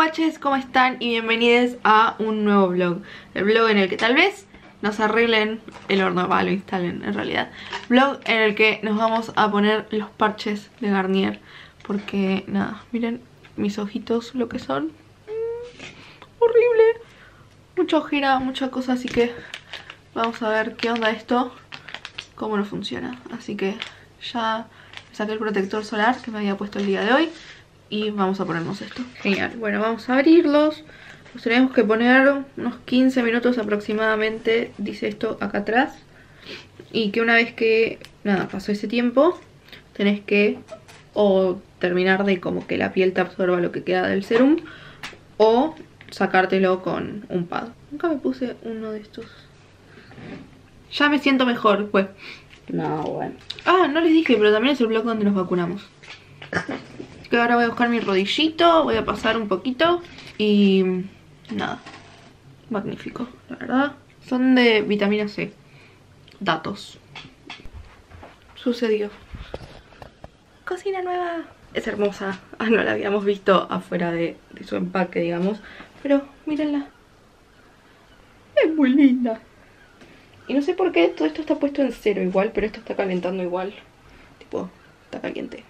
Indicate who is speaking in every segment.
Speaker 1: guaches, ¿cómo están? Y bienvenidos a un nuevo vlog. El vlog en el que tal vez nos arreglen el horno, lo instalen en realidad. Vlog en el que nos vamos a poner los parches de Garnier. Porque nada, miren mis ojitos lo que son. Horrible. Mucha ojera, mucha cosa, así que vamos a ver qué onda esto, cómo no funciona. Así que ya saqué el protector solar que me había puesto el día de hoy y vamos a ponernos esto. Genial, bueno, vamos a abrirlos. Nos tenemos que poner unos 15 minutos aproximadamente, dice esto acá atrás. Y que una vez que, nada, pasó ese tiempo, tenés que o terminar de como que la piel te absorba lo que queda del serum, o sacártelo con un pad. Nunca me puse uno de estos. Ya me siento mejor, pues.
Speaker 2: No, bueno.
Speaker 1: Ah, no les dije, pero también es el blog donde nos vacunamos. Que ahora voy a buscar mi rodillito, voy a pasar un poquito y nada, magnífico, la verdad. Son de vitamina C. Datos. Sucedió. Cocina nueva. Es hermosa. Ah, no la habíamos visto afuera de su empaque, digamos. Pero mírenla. Es muy linda. Y no sé por qué todo esto está puesto en 0 igual, pero esto está calentando igual. Tipo, está caliente.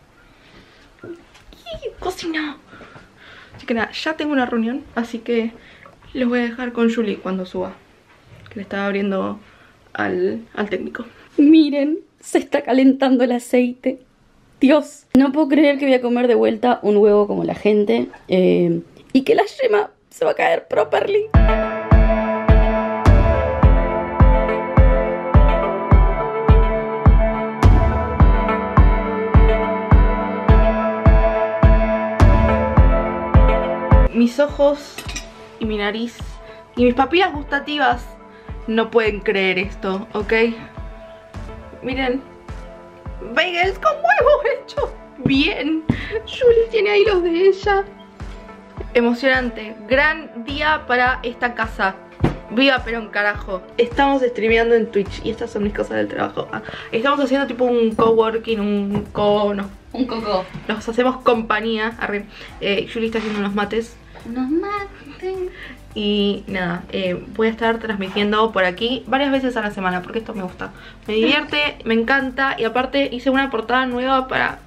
Speaker 1: Cocina. Así que nada, ya tengo una reunión, así que les voy a dejar con Julie cuando suba, que le estaba abriendo al técnico.
Speaker 2: Miren, se está calentando el aceite. Dios, no puedo creer que voy a comer de vuelta un huevo como la gente, y que la yema se va a caer properly.
Speaker 1: Mis ojos y mi nariz y mis papilas gustativas no pueden creer esto, ¿ok? Miren, bagels con huevo hecho bien. Julie tiene ahí los de ella. Emocionante, gran día para esta casa. Viva Perón, carajo. Estamos streameando en Twitch y estas son mis cosas del trabajo. Estamos haciendo tipo un coworking, un coco. Nos hacemos compañía. Julie está haciendo unos mates.
Speaker 2: Unos mates.
Speaker 1: Y nada, voy a estar transmitiendo por aquí varias veces a la semana porque esto me gusta. Me divierte, me encanta. Y aparte hice una portada nueva para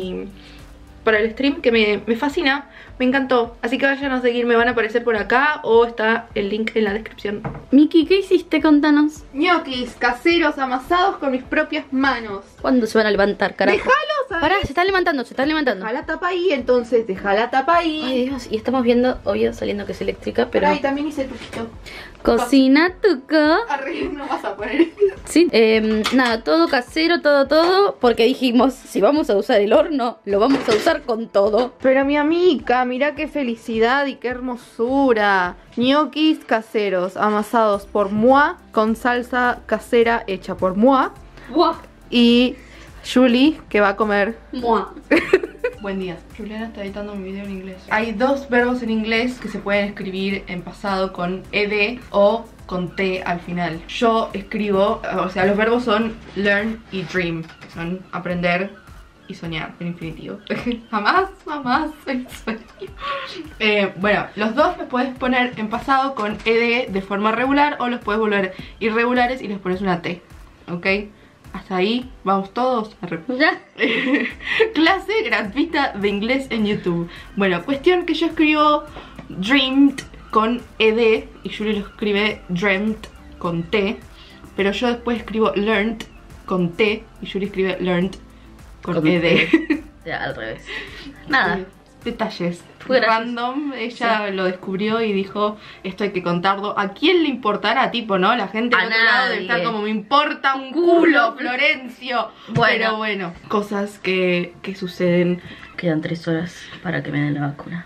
Speaker 1: el stream que me fascina. Me encantó, así que vayan a seguirme, van a aparecer por acá o está el link en la descripción.
Speaker 2: Miki, ¿qué hiciste? Contanos.
Speaker 1: Ñoquis caseros amasados con mis propias manos.
Speaker 2: ¿Cuándo se van a levantar, carajo?
Speaker 1: Déjalos, ¿sabes?
Speaker 2: Pará, se están levantando,
Speaker 1: Deja la tapa ahí, entonces, deja la tapa ahí.
Speaker 2: Ay, Dios, y estamos viendo, obvio, saliendo que es eléctrica, pero...
Speaker 1: Ahí también hice tuquito.
Speaker 2: Cocina tuco.
Speaker 1: Arriba no vas a poner.
Speaker 2: Sí, nada, todo casero, todo, porque dijimos, si vamos a usar el horno, lo vamos a usar con todo.
Speaker 1: Pero mi amiga, mirá qué felicidad y qué hermosura. Ñoquis caseros amasados por moi, con salsa casera hecha por moi.
Speaker 2: ¡Buah!
Speaker 1: Y Julie, que va a comer.
Speaker 2: ¡Mua!
Speaker 1: Buen día. Juliana está editando mi video en inglés. Hay dos verbos en inglés que se pueden escribir en pasado con ed o con t al final. Yo escribo, o sea, los verbos son learn y dream, que son aprender y soñar en infinitivo. Jamás el sueño. Bueno, los dos los puedes poner en pasado con ed de forma regular o los puedes volver irregulares y les pones una t, ¿ok? Hasta ahí, vamos todos a
Speaker 2: ¿Ya?
Speaker 1: Clase gratuita de inglés en YouTube. Bueno, cuestión que yo escribo dreamed con ed y Julie lo escribe dreamed con t, pero yo después escribo learned con t y Julie escribe learned con ed.
Speaker 2: Ya, al revés. Nada.
Speaker 1: Detalles.
Speaker 2: Fue
Speaker 1: random, ella lo descubrió y dijo, esto hay que contarlo. ¿A quién le importará, tipo, no? La gente del otro lado debe estar como, me importa un culo, Florencio.
Speaker 2: Bueno.
Speaker 1: Pero bueno, cosas que suceden.
Speaker 2: Quedan 3 horas para que me den la vacuna.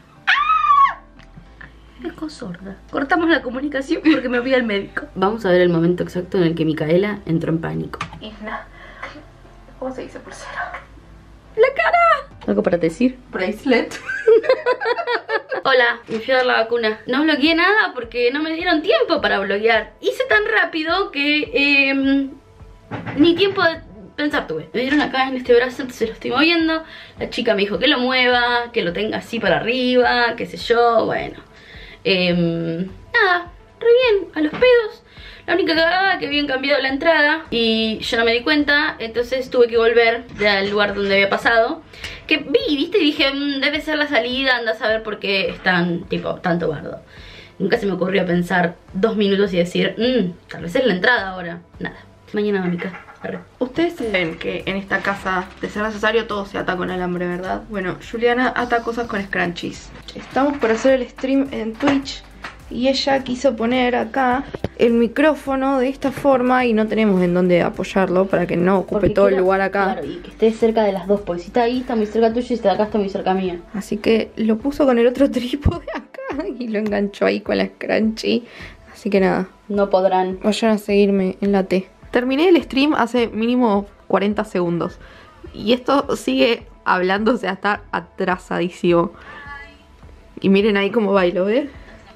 Speaker 2: Dejo sorda. Cortamos la comunicación porque me voy al médico. Vamos a ver el momento exacto en el que Micaela entró en pánico.
Speaker 1: Isla. ¿Cómo se dice pulsera?
Speaker 2: ¡La cara! ¿Algo para decir?
Speaker 1: Bracelet.
Speaker 2: Hola, me fui a dar la vacuna. No blogueé nada porque no me dieron tiempo para bloguear. Hice tan rápido que ni tiempo pensar tuve. Me dieron acá en este brazo, entonces lo estoy moviendo. La chica me dijo que lo mueva, que lo tenga así para arriba, qué sé yo, bueno. Nada, re bien, a los pedos. La única cagada que habían cambiado la entrada y yo no me di cuenta, entonces tuve que volver al lugar donde había pasado. Que viste, y dije, debe ser la salida, anda a saber por qué están, tipo, tanto bardo. Nunca se me ocurrió pensar 2 minutos y decir, tal vez es la entrada ahora. Nada, mañana va a mi casa. Arre.
Speaker 1: Ustedes saben que en esta casa, de ser necesario, todo se ata con alambre, ¿verdad? Bueno, Juliana ata cosas con scrunchies. Estamos por hacer el stream en Twitch y ella quiso poner acá el micrófono de esta forma y no tenemos en dónde apoyarlo para que no ocupe todo el lugar acá.
Speaker 2: Claro, y que esté cerca de las dos, porque si está ahí está muy cerca tuyo y si está acá está muy cerca mía.
Speaker 1: Así que lo puso con el otro trípode acá y lo enganchó ahí con la scrunchie. Así que nada,
Speaker 2: No podrán.
Speaker 1: vayan a seguirme en la T. Terminé el stream hace mínimo 40 segundos y esto sigue hablándose hasta atrasadísimo. Y miren ahí cómo bailo, ¿ves?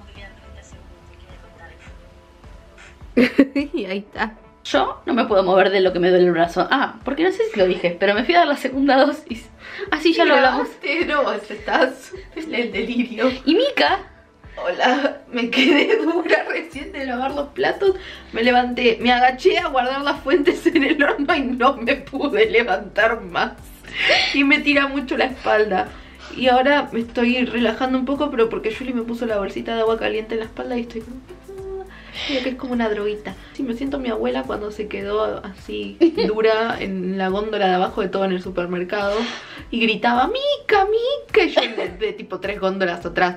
Speaker 1: Y ahí está.
Speaker 2: Yo no me puedo mover de lo que me duele el brazo. Ah, porque no sé si lo dije, pero me fui a dar la segunda dosis. Así ya lo hablamos.
Speaker 1: No, estás en el delirio.
Speaker 2: Y Mika,
Speaker 1: Hola, me quedé dura recién de lavar los platos. Me levanté, me agaché a guardar las fuentes en el horno y no me pude levantar más. Y me tira mucho la espalda. Y ahora me estoy relajando un poco, pero porque Julie me puso la bolsita de agua caliente en la espalda y estoy como... Creo que es como una droguita. Sí, me siento mi abuela cuando se quedó así dura en la góndola de abajo de todo en el supermercado y gritaba Mica, Mica, y yo de tipo 3 góndolas atrás.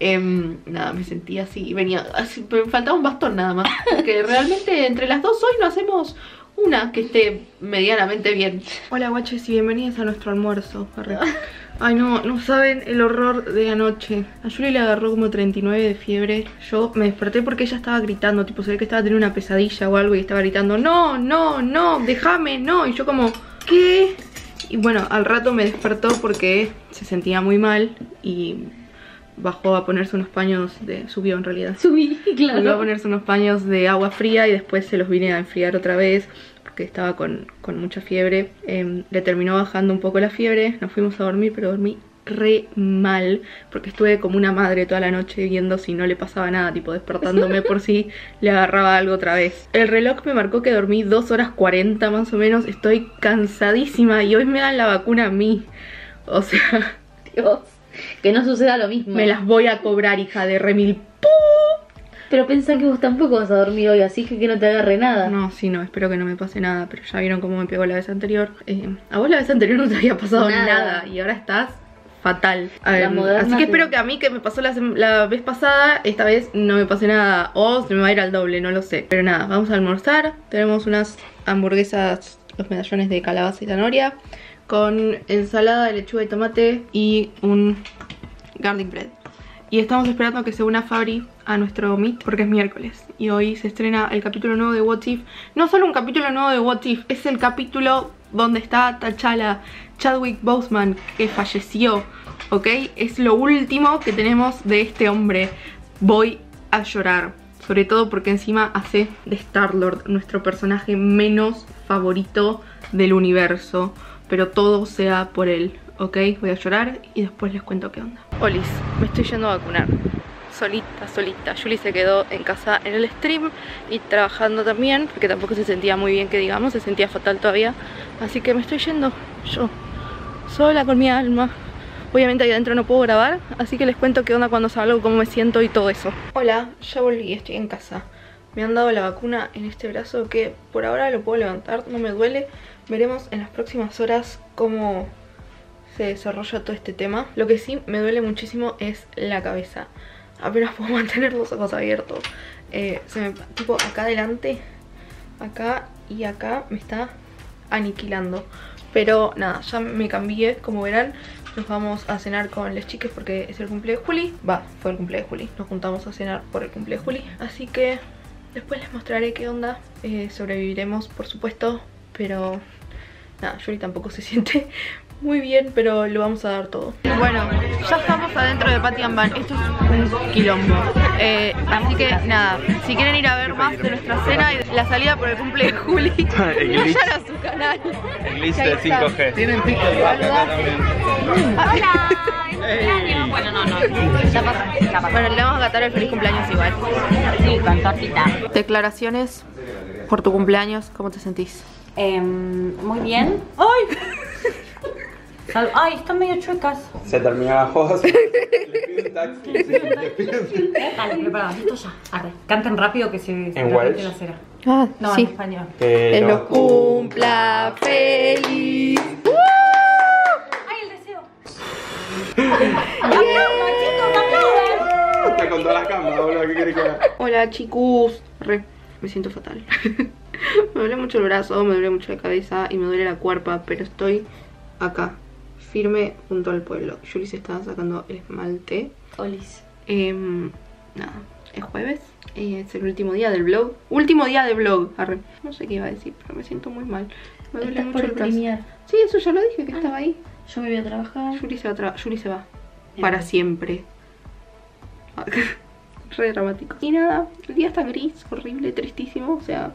Speaker 1: Nada, me sentía así y venía así, me faltaba un bastón nada más, porque realmente entre las dos hoy no hacemos una que esté medianamente bien. Hola guaches y bienvenidos a nuestro almuerzo. Ay no, no saben el horror de anoche. A Julie le agarró como 39 de fiebre. Yo me desperté porque ella estaba gritando, tipo se ve que estaba teniendo una pesadilla o algo y estaba gritando no, no, no, déjame, no. Y yo como, ¿qué? Y bueno, al rato me despertó porque se sentía muy mal y bajó a ponerse unos paños de... Subió en realidad.
Speaker 2: subí, claro.
Speaker 1: Subió a ponerse unos paños de agua fría y después se los vine a enfriar otra vez porque estaba con mucha fiebre. Le terminó bajando un poco la fiebre, nos fuimos a dormir, pero dormí re mal porque estuve como una madre toda la noche viendo si no le pasaba nada, tipo despertándome por si le agarraba algo otra vez. El reloj me marcó que dormí 2 horas 40 más o menos. Estoy cansadísima y hoy me dan la vacuna a mí. O sea...
Speaker 2: Dios, que no suceda lo mismo.
Speaker 1: Me las voy a cobrar, hija de remil.
Speaker 2: Pero pensá que vos tampoco vas a dormir hoy, así que no te agarre nada.
Speaker 1: No, sí, no, espero que no me pase nada. Pero ya vieron cómo me pegó la vez anterior. A vos la vez anterior no te había pasado nada y ahora estás fatal. Así que espero que a mí, que me pasó la vez pasada, esta vez no me pase nada. O se me va a ir al doble, no lo sé. Pero nada, vamos a almorzar. Tenemos unas hamburguesas, los medallones de calabaza y zanahoria, con ensalada de lechuga y tomate y un garlic bread. Y estamos esperando que se una Fabri a nuestro meet porque es miércoles y hoy se estrena el capítulo nuevo de What If. No solo un capítulo nuevo de What If, es el capítulo donde está T'Challa, Chadwick Boseman, que falleció, ¿ok? Es lo último que tenemos de este hombre. Voy a llorar, sobre todo porque encima hace de Star-Lord nuestro personaje menos favorito del universo, pero todo sea por él. Ok, voy a llorar y después les cuento qué onda. Olis, me estoy yendo a vacunar. Solita. Julie se quedó en casa en el stream y trabajando también, porque tampoco se sentía muy bien, que digamos, se sentía fatal todavía. Así que me estoy yendo yo, sola con mi alma. Obviamente ahí adentro no puedo grabar, así que les cuento qué onda cuando salgo, cómo me siento y todo eso. Hola, ya volví, estoy en casa. Me han dado la vacuna en este brazo que por ahora lo puedo levantar, no me duele. Veremos en las próximas horas cómo se desarrolla todo este tema. Lo que sí me duele muchísimo es la cabeza. Apenas puedo mantener los ojos abiertos. Tipo acá adelante, acá y acá me está aniquilando. Pero nada, ya me cambié, como verán. Nos vamos a cenar con las chicas porque es el cumple de Juli. Fue el cumple de Juli. Nos juntamos a cenar por el cumple de Juli. Así que después les mostraré qué onda. Sobreviviremos, por supuesto. Pero nada, Juli tampoco se siente muy bien, pero lo vamos a dar todo. Bueno, ya estamos adentro de Patty and Van. Esto es un quilombo. Así que nada, si quieren ir a ver más de nuestra cena y la salida por el cumple de Juli, vayan a su canal.
Speaker 3: El glitch de 5G. Tienen pico.
Speaker 2: Hola, es cumpleaños. Bueno, no. Ya pasa.
Speaker 1: Bueno, le vamos a cantar el feliz cumpleaños igual.
Speaker 2: Sí, con tortita.
Speaker 1: Declaraciones por tu cumpleaños, ¿cómo te sentís?
Speaker 2: Muy bien. ¡Ay! Ay, están medio chuecas.
Speaker 3: Se terminó la joda. Le pido un taxi.
Speaker 2: Dale, preparados, listo ya. Arre. Canten rápido que se
Speaker 3: ¿En Welsh?
Speaker 2: la cera.
Speaker 1: Ah,
Speaker 2: No,
Speaker 1: sí.
Speaker 2: en español.
Speaker 1: Que los cumpla feliz.
Speaker 2: ¡Ay, el deseo! ¡Aplaudan, chicos, aplaudan!
Speaker 3: Está con todas las cámaras, boludo, ¿qué querés que haga?
Speaker 1: Hola chicos. Me siento fatal. Me duele mucho el brazo, me duele mucho la cabeza y me duele la cuerpa, pero estoy acá, firme junto al pueblo. Juli se estaba sacando el esmalte.
Speaker 2: Olis.
Speaker 1: Nada, es jueves, es el último día del vlog. Último día de vlog, arre. No sé qué iba a decir, pero me siento muy mal. Me duele
Speaker 2: Estás
Speaker 1: mucho
Speaker 2: por
Speaker 1: el brazo.
Speaker 2: streamear.
Speaker 1: Sí, eso ya lo dije, que estaba ahí.
Speaker 2: Yo me voy a trabajar.
Speaker 1: Juli se va,
Speaker 2: Bien.
Speaker 1: para siempre. Re dramático. Y nada, el día está gris, horrible, tristísimo, o sea,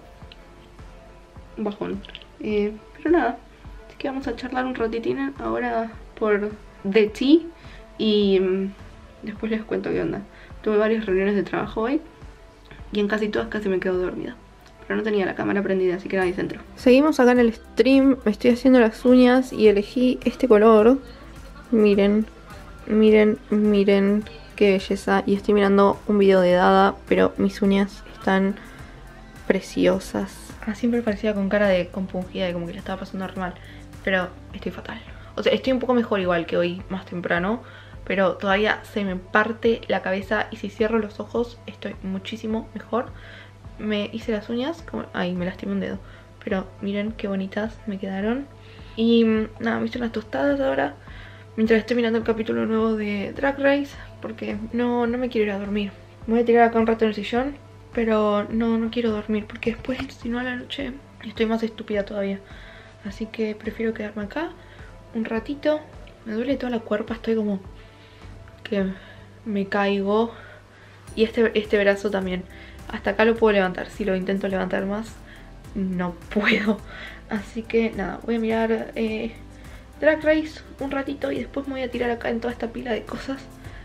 Speaker 1: un bajón. Pero nada, así que vamos a charlar un ratitín ahora por The Tea y después les cuento qué onda. Tuve varias reuniones de trabajo hoy y en casi todas casi me quedo dormida. Pero no tenía la cámara prendida, así que nadie se entró. Seguimos acá en el stream, me estoy haciendo las uñas y elegí este color. Miren, miren, miren qué belleza. Y estoy mirando un video de Dada, pero mis uñas están preciosas. Siempre parecía con cara de compungida y como que le estaba pasando re mal. Pero estoy fatal. O sea, estoy un poco mejor igual que hoy, más temprano. Pero todavía se me parte la cabeza y si cierro los ojos estoy muchísimo mejor. Me hice las uñas, ay, me lastimé un dedo. Pero miren qué bonitas me quedaron. Y nada, me hice unas tostadas ahora mientras estoy mirando el capítulo nuevo de Drag Race, porque no me quiero ir a dormir. Me voy a tirar acá un rato en el sillón, pero no quiero dormir porque después, si no, a la noche estoy más estúpida todavía. Así que prefiero quedarme acá un ratito. Me duele toda la cuerpa, estoy como que me caigo. Y este brazo también. Hasta acá lo puedo levantar. Si lo intento levantar más, no puedo. Así que nada, voy a mirar Drag Race un ratito y después me voy a tirar acá en toda esta pila de cosas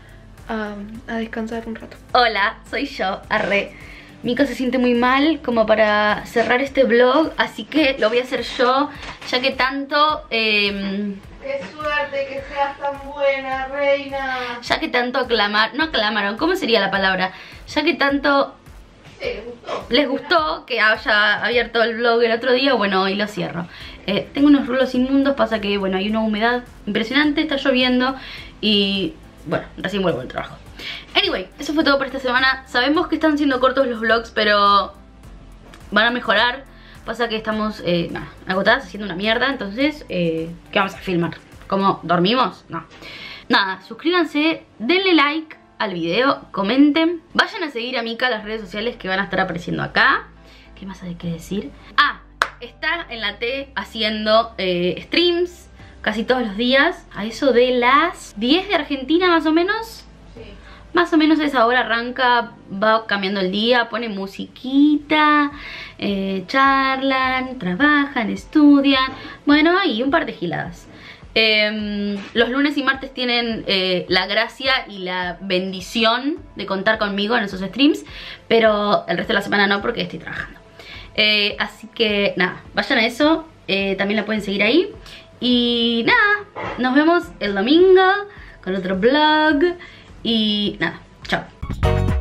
Speaker 1: a descansar un rato.
Speaker 2: Hola, soy yo, arre. Mika se siente muy mal como para cerrar este vlog, así que lo voy a hacer yo, ya que tanto...
Speaker 1: ¡Qué suerte que seas tan buena, reina!
Speaker 2: Ya que tanto no aclamaron, ¿cómo sería la palabra? Ya que tanto...
Speaker 1: Sí, les gustó.
Speaker 2: Les gustó que haya abierto el vlog el otro día, bueno, hoy lo cierro. Tengo unos rulos inmundos, pasa que, bueno, hay una humedad impresionante, está lloviendo y, bueno, recién vuelvo al trabajo. Anyway, eso fue todo por esta semana. Sabemos que están siendo cortos los vlogs, pero van a mejorar. Pasa que estamos agotadas haciendo una mierda, entonces, ¿qué vamos a filmar? ¿Cómo dormimos? No. Nada, suscríbanse, denle like al video, comenten, vayan a seguir a Mika en las redes sociales que van a estar apareciendo acá. ¿Qué más hay que decir? Está en la T haciendo streams casi todos los días, a eso de las 10 de Argentina más o menos.
Speaker 1: Sí.
Speaker 2: Más o menos a esa hora arranca, va cambiando el día, pone musiquita, charlan, trabajan, estudian, bueno, y un par de giladas. Los lunes y martes tienen la gracia y la bendición de contar conmigo en esos streams, pero el resto de la semana no, porque estoy trabajando. Así que nada, vayan a eso, también la pueden seguir ahí. Y nada, nos vemos el domingo con otro vlog. Y nada, chao.